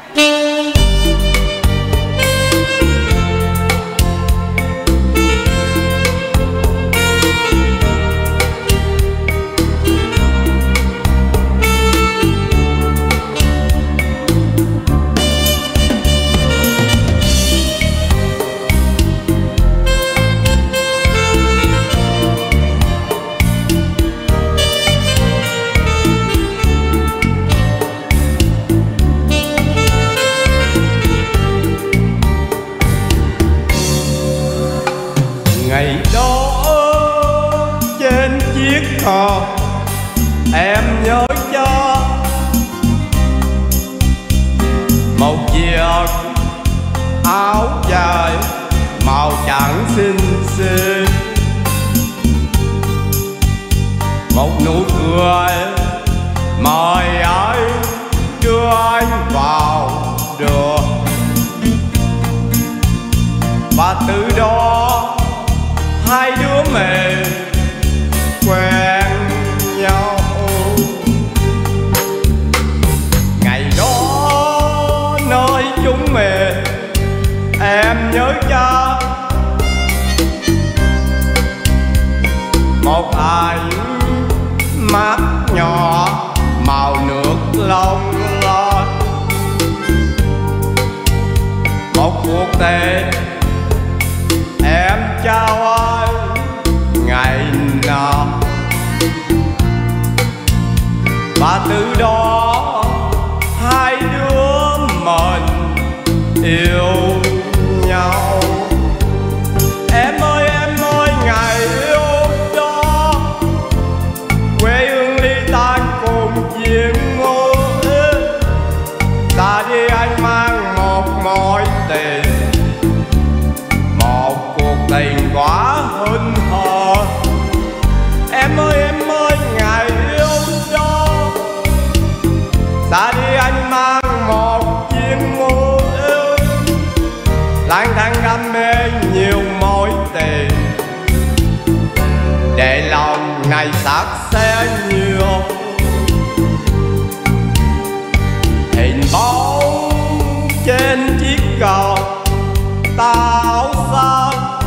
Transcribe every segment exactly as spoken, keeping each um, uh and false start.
Ngày đó trên chiếc cò em nhớ cho một chiếc áo dài màu trắng xinh xinh, một nụ cười mời anh đưa anh vào đường, và từ đó hai đứa mình quen nhau. Ngày đó nơi chúng mình em nhớ cha một ánh mắt nhỏ màu nước long lanh, một cuộc tình em trao anh ngày nào, và từ đó hai đứa mình yêu nhau. Em ơi em ơi ngày yêu đó, quê hương ly tan cùng chuyện ngô, ta đi anh mang một mối tình, một cuộc tình quá hân hờ. Em ơi em ơi ngày yêu đó, ta đi anh mang một chiếc ngô yêu, lang thang đam mê nhiều mối tình, để lòng này xác sẽ nhiều hình bóng trên chiếc cầu táo xanh,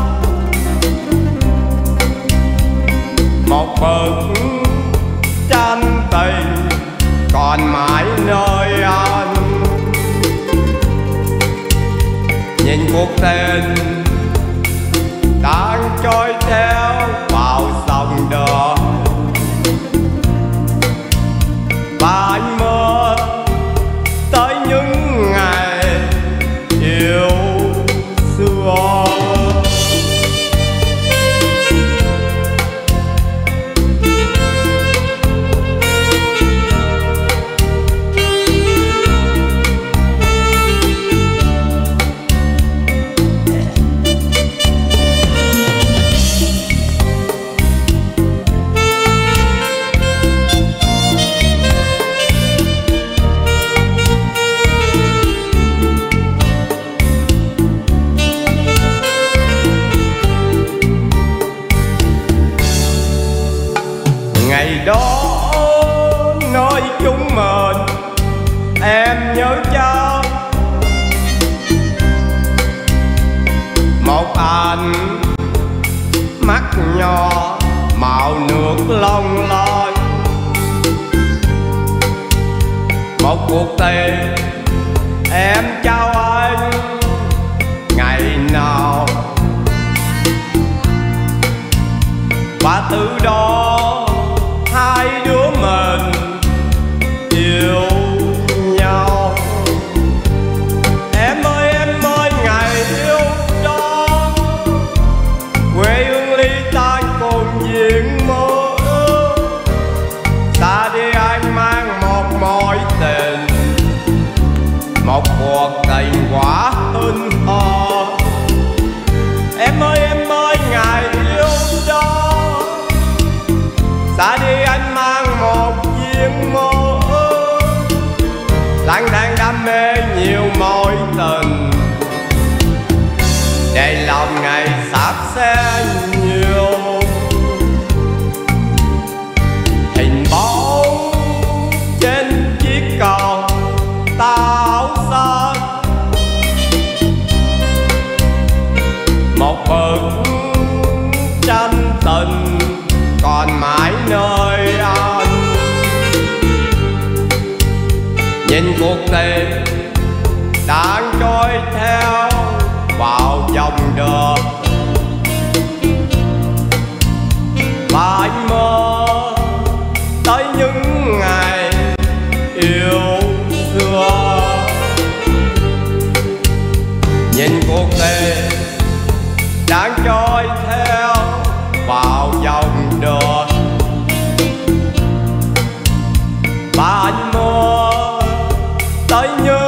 một bức tranh tình còn mãi nơi anh. Nhìn cuộc tình đang trôi theo vào dòng đời, và anh mơ tới những ngày yêu xưa. Ngày đó nơi chúng mình em nhớ cha một anh mắt nhỏ màu nước long lanh, một cuộc tình em trao anh ngày nào, và từ đó hai đứa mình yêu nhau. Em ơi em ơi ngày yêu đó, quê hương ly tan cùng chuyện mơ, ta đi anh mang một mối tình, một cuộc tình quá hân hờ. Em ơi em ơi ngày yêu đó, ta đi anh mang một viên mơ, lang thang đam mê nhiều mối tình, để lòng ngày sắp sẽ nhiều hình bóng trên chiếc cầu táo xanh. nhìn cuộc tình đang trôi theo vào dòng đời, và anh mơ tới những ngày yêu thương. Nhìn cuộc tình đang trôi theo vào dòng đời, và anh mơ tới những